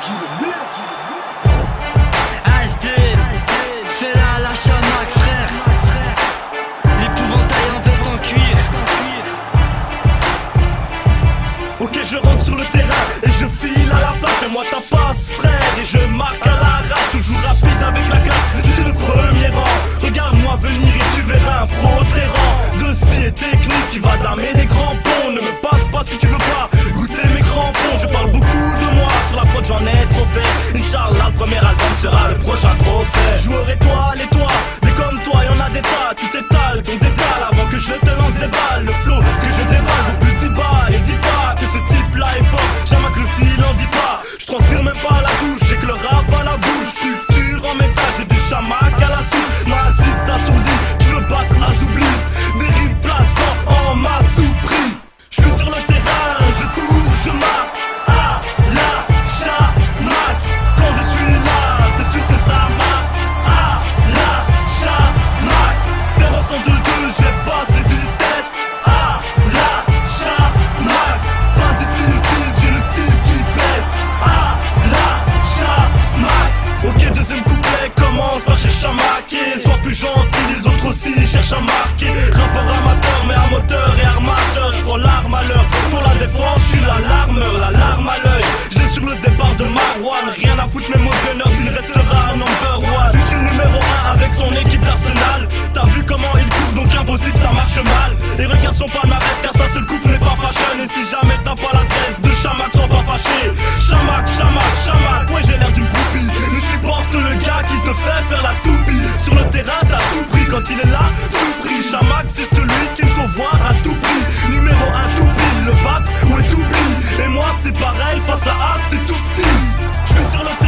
HD, fais la chamac frère. L'épouvantail en veste en cuir. Ok, je rentre sur le terrain et je file à la face. Fais-moi ta passe frère et je marque à la rate. Toujours rapide avec la classe, je suis le premier rang. Regarde-moi venir et tu verras un pro très rang. De spied technique, tu vas damer des crampons. Ne me passe pas si tu veux pas goûter mes crampons. Je parle beaucoup de moi, sur la prod j'en ai trop fait. Inch'Allah, le premier album sera le prochain trophée. Joueur étoile et toi, des comme toi, y'en a des tas. Tu t'étales, donc détale avant que je te lance des balles. Le flow que je dévale vaut plus 10 balles. Et dis pas que ce type là est fort, jamais que le fil en dit pas. Je transpire même pas la douche, j'ai que le rap à la bouche. Structure en métal, j'ai du chamac à la souche. Ma zip t'assourdit, tu veux battre à oubli. Des rimes plaçants en masse ou prix. Je suis sur le terrain, je cours, je marque à la chamac. Quand je suis là, c'est sûr que ça marque à la chamac. 0-102-2, j'ai passe les vitesses à la chamac. Passe décisive, j'ai le style qui baisse à la chamac. Ok, deuxième couplet commence par chez chamaquer. Sois plus gentil, les autres aussi cherchent à marquer. Rappeur amateur, mais à moteur et armateur. Je prends l'arme à l'heure, pour la défense, je suis l'alarmeur, la larme à l'œil. Je l'ai sur le départ de Marwan. Rien à foutre, même au gunners, il restera number one. Futur numéro 1 avec son équipe d'Arsenal. T'as vu comment il court, donc impossible, ça marche mal. Et regarde son palmarès, car sa seule coupe n'est pas fashion. Et si jamais t'as pas l'adresse de Chamac, sois pas fâché. Chamac, chamac, chamac, ouais j'ai l'air d'une groupie. Je supporte le gars qui te fait faire la toupie. Sur le terrain t'as tout pris, quand il est là, tout pris. Chamac c'est celui qu'il faut voir à tout prix. Numéro 1 tout pile, le battre ou est tout pris. Et moi c'est pareil, face à As t'es tout petit. Je suis sur le terrain.